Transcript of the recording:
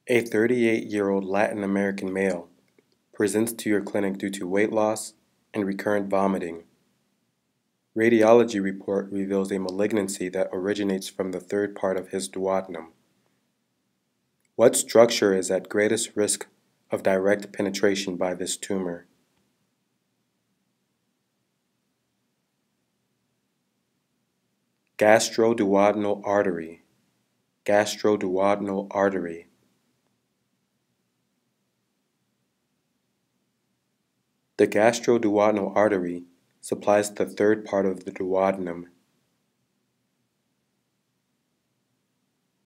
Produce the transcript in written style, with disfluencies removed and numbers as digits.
A 38-year-old Latin American male presents to your clinic due to weight loss and recurrent vomiting. Radiology report reveals a malignancy that originates from the third part of his duodenum. What structure is at greatest risk of direct penetration by this tumor? Gastroduodenal artery. Gastroduodenal artery. The gastroduodenal artery supplies the third part of the duodenum